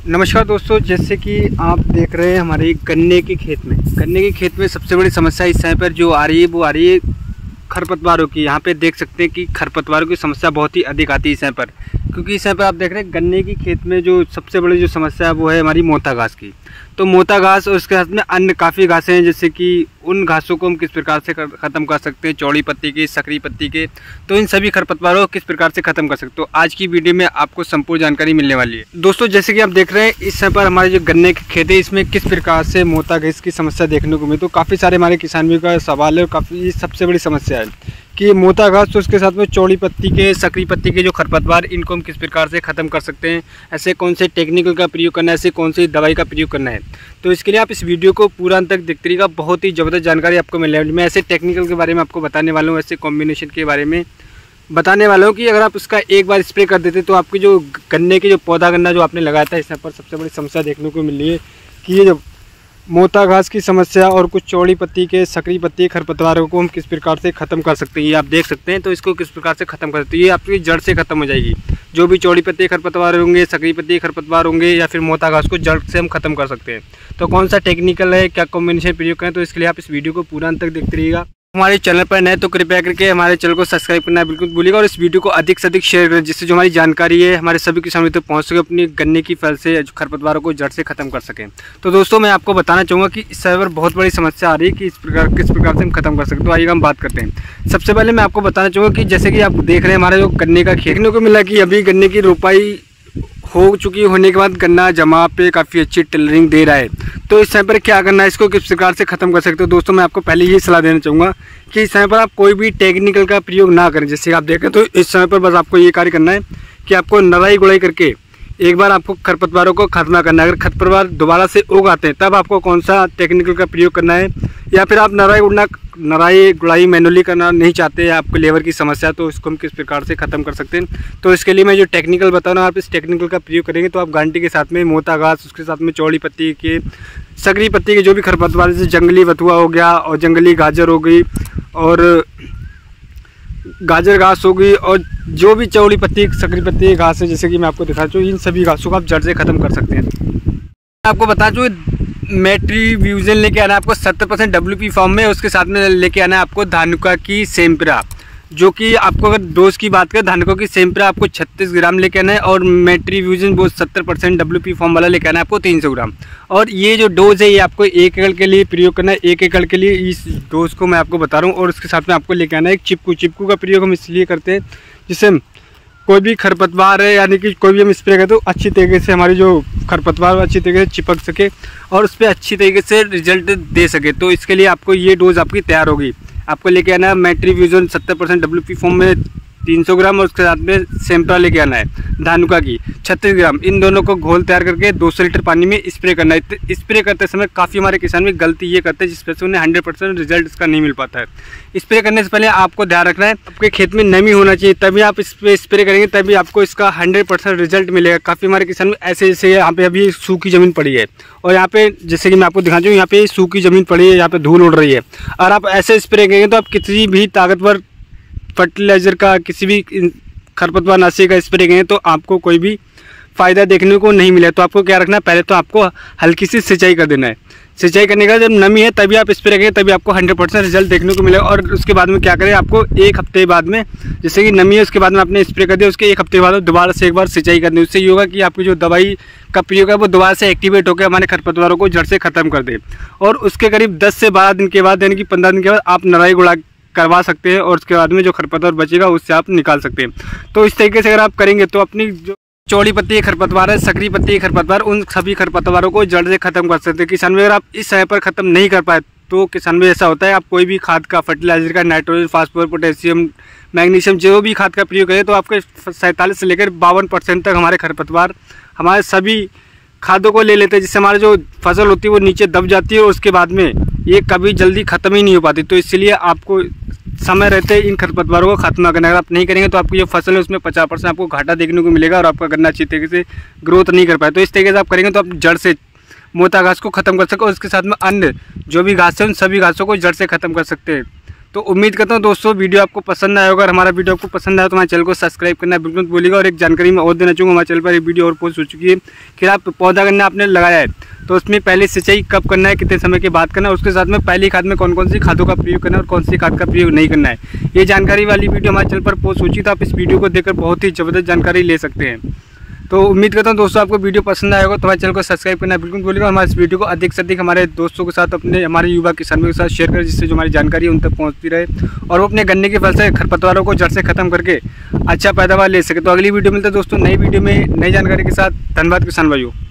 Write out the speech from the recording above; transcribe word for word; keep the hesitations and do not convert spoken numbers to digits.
नमस्कार दोस्तों, जैसे कि आप देख रहे हैं हमारे गन्ने के खेत में गन्ने के खेत में सबसे बड़ी समस्या इस समय पर जो आ रही है वो आ रही है खरपतवारों की। यहाँ पे देख सकते हैं कि खरपतवारों की समस्या बहुत ही अधिक आती है इस समय पर, क्योंकि इस समय पर आप देख रहे हैं गन्ने की खेत में जो सबसे बड़ी जो समस्या है वो है हमारी मोथा घास की। तो मोथा घास और उसके साथ में अन्य काफ़ी घासें हैं, जैसे कि उन घासों को हम किस प्रकार से ख़त्म कर सकते हैं, चौड़ी पत्ती के, सकरी पत्ती के, तो इन सभी खरपतवारों को किस प्रकार से ख़त्म कर सकते हो। आज की वीडियो में आपको संपूर्ण जानकारी मिलने वाली है। दोस्तों, जैसे कि आप देख रहे हैं इस समय पर हमारे जो गन्ने के खेत है इसमें किस प्रकार से मोथा घास की समस्या देखने को मिली। तो काफ़ी सारे हमारे किसानों का सवाल है और काफ़ी सबसे बड़ी समस्या है कि मोथा घास तो उसके साथ में चौड़ी पत्ती के, सकरी पत्ती के जो खरपतवार, इनको हम किस प्रकार से ख़त्म कर सकते हैं, ऐसे कौन से टेक्निकल का प्रयोग करना है, ऐसे कौन सी दवाई का प्रयोग करना है। तो इसके लिए आप इस वीडियो को पूरा अंत तक देखते रहिएगा, बहुत ही ज़बरदस्त जानकारी आपको मिलने वाली है। मैं ऐसे टेक्निकल के बारे में आपको बताने वाला हूँ, ऐसे कॉम्बिनेशन के बारे में बताने वाला हूँ कि अगर आप इसका एक बार स्प्रे कर देते तो आपकी जो गन्ने के जो पौधा गन्ना जो आपने लगाया था, इस पर सबसे बड़ी समस्या देखने को मिल रही है कि ये जो मोथा घास की समस्या और कुछ चौड़ी पत्ती के, सकरी पत्ती के खरपतवारों को हम किस प्रकार से ख़त्म कर सकते हैं, ये आप देख सकते हैं। तो इसको किस प्रकार से ख़त्म कर सकते हैं, ये आपकी जड़ से ख़त्म हो जाएगी। जो भी चौड़ी पत्ती के खरपतवार होंगे, सकरी पत्ती के खरपतवार होंगे या फिर मोथा घास को जड़ से हम ख़त्म कर सकते हैं। तो कौन सा टेक्निकल है, क्या कॉम्बिनेशन प्रयोग करें, तो इसके लिए आप इस वीडियो को पूरा अंत तक देखते रहिएगा। हमारे चैनल पर नए तो कृपया करके हमारे चैनल को सब्सक्राइब करना बिल्कुल भूलिएगा और इस वीडियो को अधिक से अधिक शेयर करें, जिससे जो हमारी जानकारी है हमारे सभी किसानों तक पहुंच सके, अपनी गन्ने की फसल से खरपतवारों को जड़ से खत्म कर सकें। तो दोस्तों, मैं आपको बताना चाहूँगा कि इस समय पर बहुत बड़ी समस्या आ रही है कि इस प्रकार किस प्रकार से हम खत्म कर सकते हैं। तो आइए हम बात करते हैं। सबसे पहले मैं आपको बताना चाहूँगा कि जैसे कि आप देख रहे हैं हमारे जो गन्ने का खेत को मिला कि अभी गन्ने की रोपाई हो चुकी होने के बाद गन्ना जमा पे काफ़ी अच्छी टिलरिंग दे रहा है। तो इस समय पर क्या करना है, इसको किस प्रकार से ख़त्म कर सकते हो। दोस्तों, मैं आपको पहले ये सलाह देना चाहूँगा कि इस समय पर आप कोई भी टेक्निकल का प्रयोग ना करें। जैसे आप देखें तो इस समय पर बस आपको ये कार्य करना है कि आपको नराई गुड़ाई करके एक बार आपको खरपतवारों को खत्म करना है। अगर खरपतवार दोबारा से उग आते हैं तब आपको कौन सा टेक्निकल का प्रयोग करना है, या फिर आप नराई उड़ना नराई गुड़ाई मैनुअली करना नहीं चाहते हैं, आपको लेबर की समस्या, तो इसको हम किस प्रकार से ख़त्म कर सकते हैं। तो इसके लिए मैं जो टेक्निकल बता रहा हूँ, आप इस टेक्निकल का प्रयोग करेंगे तो आप गांठी के साथ में मोथा घास, उसके साथ में चौड़ी पत्ती के, सकरी पत्ती के जो भी खरपतवार, जैसे जंगली बथुआ हो गया और जंगली गाजर हो गई और गाजर घास हो गई और जो भी चौड़ी पत्ती सकरी पत्ती की घास है, जैसे कि मैं आपको दिखा दूँ, इन सभी घासों को आप जड़ से ख़त्म कर सकते हैं। मैं आपको बता दूँ, मेट्रीब्यूजन लेके आना है आपको सत्तर परसेंट डब्ल्यू पी फॉर्म में, उसके साथ में लेके आना है आपको धानुका की सेम्प्रा, जो कि आपको अगर डोज की बात करें धानुका की सेम्प्रा आपको छत्तीस ग्राम लेके आना है और मेट्रीब्यूजन वो सत्तर परसेंट डब्ल्यू पी फॉर्म वाला लेके आना है आपको तीन सौ ग्राम। और ये जो डोज है ये आपको एक एकड़ के लिए प्रयोग करना है। एक एकड़ के लिए इस डोज को मैं आपको बता रहा हूँ। और उसके साथ में आपको लेके आना है एक चिपकू। चिपकू का प्रयोग हम इसलिए करते हैं जिससे कोई भी खरपतवार है, यानी कि कोई भी हम स्प्रे करते हो अच्छी तरीके से हमारी जो खरपतवार अच्छी तरीके से चिपक सके और उस पर अच्छी तरीके से रिजल्ट दे सके। तो इसके लिए आपको ये डोज आपकी तैयार होगी। आपको लेके आना है मेट्रीब्यूजन सत्तर परसेंट डब्ल्यू पी फॉर्म में तीन सौ ग्राम और उसके साथ में सेम्प्रा लेके आना है धानुका की छत्तीस ग्राम। इन दोनों को घोल तैयार करके दो सौ लीटर पानी में स्प्रे करना है। स्प्रे करते समय काफ़ी हमारे किसान में गलती ये करते हैं जिस पर से उन्हें हंड्रेड परसेंट रिजल्ट इसका नहीं मिल पाता है। स्प्रे करने से पहले आपको ध्यान रखना है आपके खेत में नमी होना चाहिए, तभी आप इस पर स्प्रे करेंगे तभी आपको इसका हंड्रेड परसेंट रिजल्ट मिलेगा। काफ़ी हमारे किसान में ऐसे जैसे यहाँ पे अभी सूखी ज़मीन पड़ी है और यहाँ पे जैसे कि मैं आपको दिखा दूँ, यहाँ पे सूखी ज़मीन पड़ी है, यहाँ पे धूल उड़ रही है और आप ऐसे स्प्रे करेंगे तो आप किसी भी ताकतवर फर्टिलाइज़र का, किसी भी खरपतवार नाशी का स्प्रे करेंगे तो आपको कोई भी फ़ायदा देखने को नहीं मिले। तो आपको क्या रखना है, पहले तो आपको हल्की सी सिंचाई कर देना है। सिंचाई करने का जब नमी है तभी आप स्प्रे करेंगे, तभी आपको हंड्रेड परसेंट रिजल्ट देखने को मिलेगा। और उसके बाद में क्या करें, आपको एक हफ्ते बाद में, जैसे कि नमी है उसके बाद में आपने स्प्रे कर दिया, उसके एक हफ्ते बाद दोबारा से एक बार सिंचाई करनी है। उससे ये होगा कि आपकी जो दवाई का प्रयोग है वो दोबारा से एक्टिवेट होकर हमारे खरपतवारों को जड़ से ख़त्म कर दे। और उसके करीब दस से बारह दिन के बाद, यानी कि पंद्रह दिन के बाद आप नराई गुड़ा करवा सकते हैं और उसके बाद में जो खरपतवार बचेगा उससे आप निकाल सकते हैं। तो इस तरीके से अगर आप करेंगे तो अपनी जो चौड़ी पत्ती के खरपतवार है, सकरी पत्ती के खरपतवार, उन सभी खरपतवारों को जड़ से खत्म कर सकते हैं। किसान में अगर आप इस समय पर खत्म नहीं कर पाए तो किसान में ऐसा होता है, आप कोई भी खाद का, फर्टिलाइजर का, नाइट्रोजन, फास्फोरस, पोटेशियम, मैग्नीशियम, जो भी खाद का प्रयोग करें तो आपके सैंतालीस से लेकर बावन परसेंट तक हमारे खरपतवार हमारे सभी खादों को ले लेते हैं, जिससे हमारी जो फसल होती है वो नीचे दब जाती है और उसके बाद में ये कभी जल्दी ख़त्म ही नहीं हो पाती। तो इसलिए आपको समय रहते इन खरपतवारों को खत्म करना। अगर आप नहीं करेंगे तो आपकी जो फसल है उसमें पचास परसेंट आपको घाटा देखने को मिलेगा और आपका गन्ना अच्छी तरीके से ग्रोथ नहीं कर पाए। तो इस तरीके से आप करेंगे तो आप जड़ से मोथा घास को ख़त्म कर सको और उसके साथ में अन्य जो भी घास है उन सभी घासों को जड़ से ख़त्म कर सकते हैं। तो उम्मीद करता हूँ दोस्तों वीडियो आपको पसंद आया होगा। अगर हमारा वीडियो आपको पसंद आया तो हमारे चैनल को सब्सक्राइब करना बिल्कुल मत भूलिएगा। और एक जानकारी मैं और देना चाहूँगा, हमारे चैनल पर एक वीडियो और पोस्ट हो चुकी है कि आप पौधा गन्ना आपने लगाया है तो उसमें पहले सिंचाई कब करना है, कितने समय के बाद करना है, उसके साथ में पहली खाद में कौन कौन सी खादों का प्रयोग करना है और कौन सी खाद का प्रयोग नहीं करना है, ये जानकारी वाली वीडियो हमारे चैनल पर पोस्ट हो चुकी है। तो आप इस वीडियो को देखकर बहुत ही ज़बरदस्त जानकारी ले सकते हैं। तो उम्मीद करता हूँ दोस्तों आपको वीडियो पसंद आएगा तो हमारे चैनल को सब्सक्राइब करना बिल्कुल भूलिएगा। हमारे इस वीडियो को अधिक से अधिक हमारे दोस्तों के साथ, अपने हमारे युवा किसानों के साथ शेयर करें, जिससे जो हमारी जानकारी है उन तक पहुँचती रहे और वो अपने गन्ने के फल से खरपतवारों को जड़ से खत्म करके अच्छा पैदावार ले सके। तो अगली वीडियो मिलता है दोस्तों नई वीडियो में नई जानकारी के साथ। धन्यवाद किसान भाइयों।